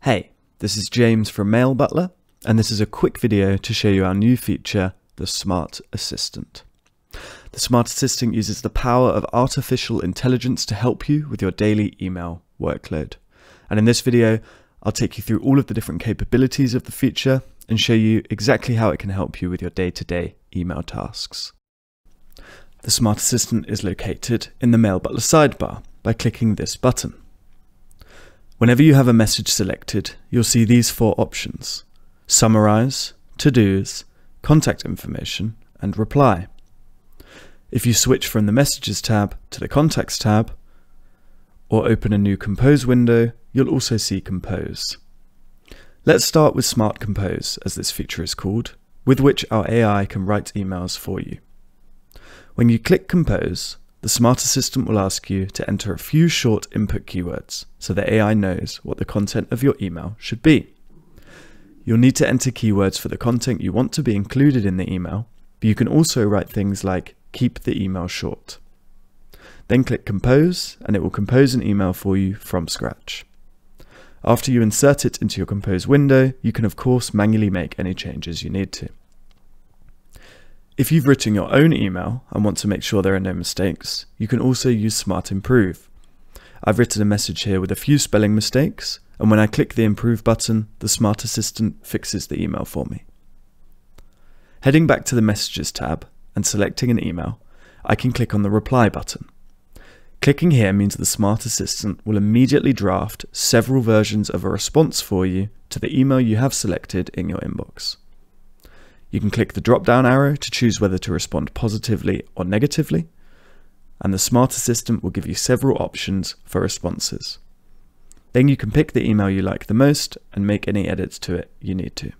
Hey, this is James from Mailbutler, and this is a quick video to show you our new feature, the Smart Assistant. The Smart Assistant uses the power of artificial intelligence to help you with your daily email workload. And in this video, I'll take you through all of the different capabilities of the feature and show you exactly how it can help you with your day-to-day email tasks. The Smart Assistant is located in the Mailbutler sidebar by clicking this button. Whenever you have a message selected, you'll see these four options: Summarize, To-Dos, Contact Information, and Reply. If you switch from the Messages tab to the Contacts tab, or open a new Compose window, you'll also see Compose. Let's start with Smart Compose, as this feature is called, with which our AI can write emails for you. When you click Compose, the Smart Assistant will ask you to enter a few short input keywords so the AI knows what the content of your email should be. You'll need to enter keywords for the content you want to be included in the email, but you can also write things like keep the email short. Then click Compose and it will compose an email for you from scratch. After you insert it into your Compose window, you can of course manually make any changes you need to. If you've written your own email and want to make sure there are no mistakes, you can also use Smart Improve. I've written a message here with a few spelling mistakes, and when I click the Improve button, the Smart Assistant fixes the email for me. Heading back to the Messages tab and selecting an email, I can click on the Reply button. Clicking here means the Smart Assistant will immediately draft several versions of a response for you to the email you have selected in your inbox. You can click the drop-down arrow to choose whether to respond positively or negatively, and the Smart Assistant will give you several options for responses. Then you can pick the email you like the most and make any edits to it you need to.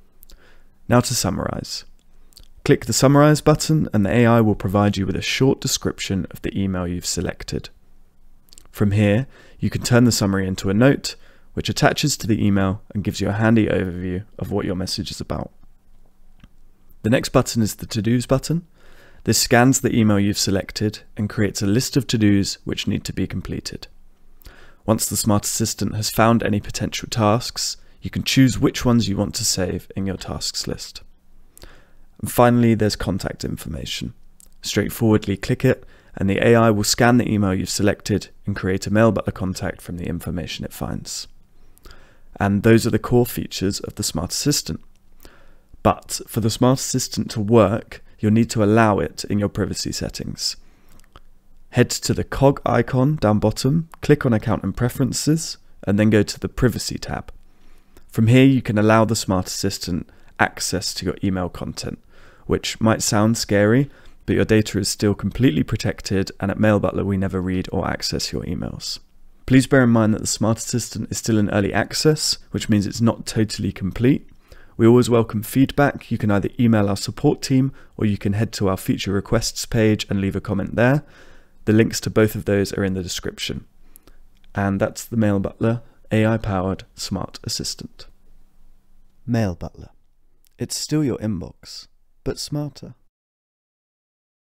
Now to summarize. Click the Summarize button and the AI will provide you with a short description of the email you've selected. From here, you can turn the summary into a note, which attaches to the email and gives you a handy overview of what your message is about. The next button is the To-Dos button. This scans the email you've selected and creates a list of to-dos which need to be completed. Once the Smart Assistant has found any potential tasks, you can choose which ones you want to save in your tasks list. And finally, there's Contact Information. Straightforwardly click it and the AI will scan the email you've selected and create a Mailbutler contact from the information it finds. And those are the core features of the Smart Assistant. But for the Smart Assistant to work, you'll need to allow it in your privacy settings. Head to the cog icon down bottom, click on Account and Preferences, and then go to the Privacy tab. From here, you can allow the Smart Assistant access to your email content, which might sound scary, but your data is still completely protected, and at Mailbutler, we never read or access your emails. Please bear in mind that the Smart Assistant is still in early access, which means it's not totally complete. We always welcome feedback. You can either email our support team or you can head to our feature requests page and leave a comment there. The links to both of those are in the description. And that's the Mailbutler AI-powered Smart Assistant. Mailbutler. It's still your inbox, but smarter.